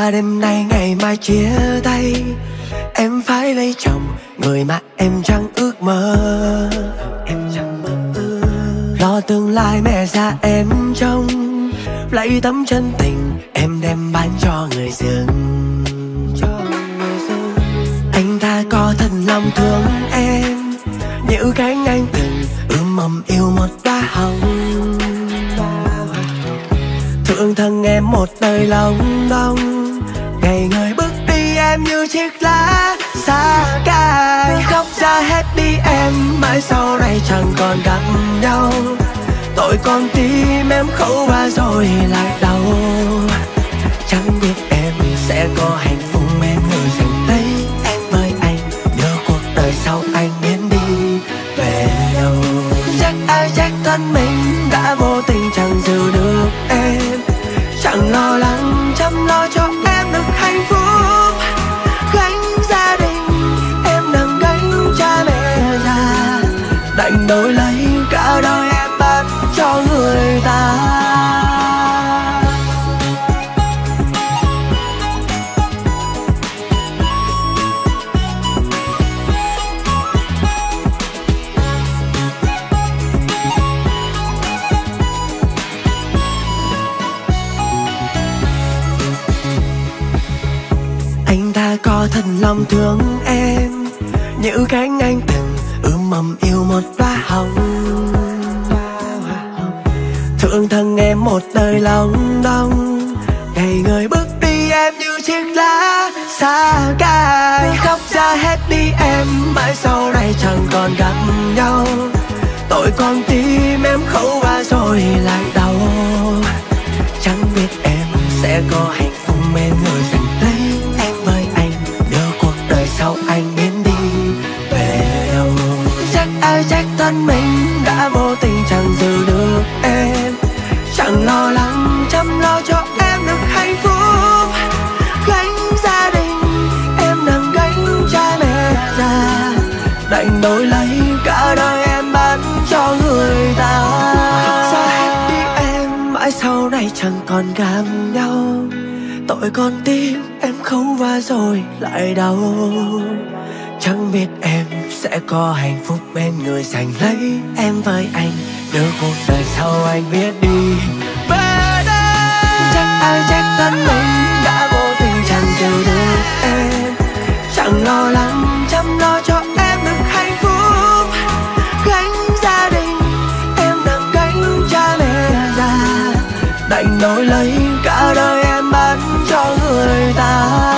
ra đêm nay ngày mai chia tay. Em phải lấy chồng, người mà em chẳng ước mơ. Lo tương lai mẹ già em trông, lấy tấm chân tình em đem bán cho người dưng. Anh ta có thật lòng thương em, những cánh anh từng mầm yêu một đóa hồng. Thương thân em một đời lòng đông, ngày người bước đi em như chiếc lá xa cài. Khóc ra hết đi em, mãi sau này chẳng còn gặp nhau. Tội con tim em khổ qua rồi lại đau. Chẳng biết em sẽ có hạnh phúc bên người dành lấy em với anh, đưa cuộc đời sau anh biến đi về đâu. Chắc ai trách thân mình đã vô tình chẳng giữ được em, chẳng lo lắng chăm lo cho em được hạnh phúc. Gánh gia đình em đang gánh cha mẹ già, đành đổi lấy cả đời em bán cho người ta. Anh ta có thật lòng thương em, những cánh anh từng mầm yêu một đóa hồng. Thương thân em một đời lòng đông, ngày người bước đi em như chiếc lá xa cài. Khóc ra hết đi em, mãi sau này chẳng còn gặp nhau. Tội con tim em khổ qua rồi lại đau. Chẳng biết em sẽ có hạnh phúc bên người dành lấy em với anh, đưa cuộc đời sau anh biến đi về đâu. Chắc ai trách thân mình đã vô tình chẳng giữ được em, chẳng lo lắng chăm lo cho em được hạnh phúc. Gánh gia đình em đang gánh cha mẹ già, đành đổi lấy cả đời em bán cho người ta. Xa hết đi em, mãi sau này chẳng còn gặp nhau. Tội con tim em khâu qua rồi lại đau. Chẳng biết em sẽ có hạnh phúc bên người dành lấy em với anh, đưa cuộc đời sau anh biết đi về đây. Chắc ai trách thân mình đã vô tình chẳng giữ được em, chẳng lo lắng chăm lo cho em được hạnh phúc. Gánh gia đình em đang gánh cha mẹ già, đành đổi lấy cả đời em bán cho người ta.